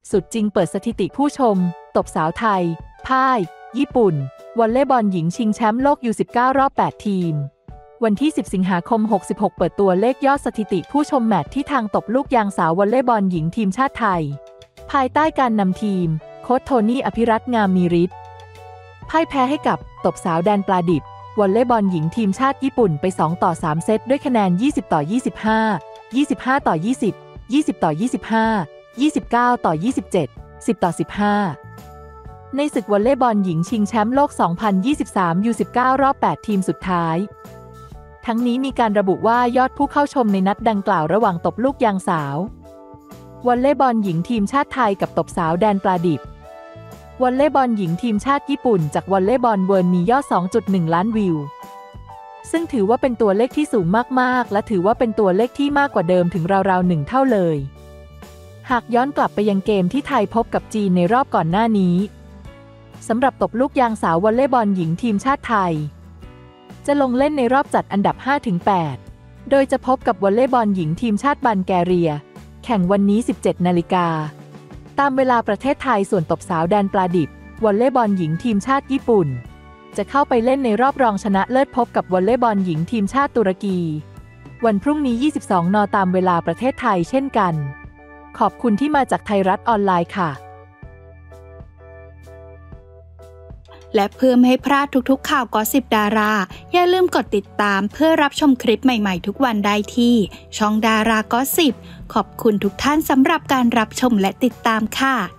สุดจริงเปิดสถิติผู้ชมตบสาวไทยพ่ายญี่ปุ่นวอลเลย์บอลหญิงชิงแชมป์โลก U19 รอบ 8 ทีมวันที่ 10 สิงหาคม 66 เปิดตัวเลขยอดสถิติผู้ชมแมตช์ที่ทางตบลูกยางสาววอลเลย์บอลหญิงทีมชาติไทยภายใต้การนำทีมโค้ชโทนี่อภิรัตน์งามมีฤทธิ์พ่ายแพ้ให้กับตบสาวแดนปลาดิบวอลเลย์บอลหญิงทีมชาติญี่ปุ่นไป2-3เซตด้วยคะแนน20-25 25-20 20-25 29-27 10-15ในศึกวอลเลย์บอลหญิงชิงแชมป์โลก 2023 U19 รอบ 8 ทีมสุดท้ายทั้งนี้มีการระบุว่ายอดผู้เข้าชมในนัดดังกล่าวระหว่างตบลูกยางสาววอลเลย์บอลหญิงทีมชาติไทยกับตบสาวแดนปลาดิบวอลเลย์บอลหญิงทีมชาติญี่ปุ่นจากวอลเลย์บอลเวิร์นมียอด 2.1 ล้านวิวซึ่งถือว่าเป็นตัวเลขที่สูงมากๆและถือว่าเป็นตัวเลขที่มากกว่าเดิมถึงราวๆ1 เท่าเลยหากย้อนกลับไปยังเกมที่ไทยพบกับจีนในรอบก่อนหน้านี้สำหรับตบลูกยางสาววอลเลย์บอลหญิงทีมชาติไทยจะลงเล่นในรอบจัดอันดับ 5-8 โดยจะพบกับวอลเลย์บอลหญิงทีมชาติบัลแกเรียแข่งวันนี้ 17 นาฬิกาตามเวลาประเทศไทยส่วนตบสาวแดนปลาดิบวอลเลย์บอลหญิงทีมชาติญี่ปุ่นจะเข้าไปเล่นในรอบรองชนะเลิศพบกับวอลเลย์บอลหญิงทีมชาติตุรกีวันพรุ่งนี้ 22 น.ตามเวลาประเทศไทยเช่นกันขอบคุณที่มาจากไทยรัฐออนไลน์ค่ะและเพื่อไม่ให้พลาดทุกๆข่าวกอสซิปดาราอย่าลืมกดติดตามเพื่อรับชมคลิปใหม่ๆทุกวันได้ที่ช่องดารากอสซิปขอบคุณทุกท่านสำหรับการรับชมและติดตามค่ะ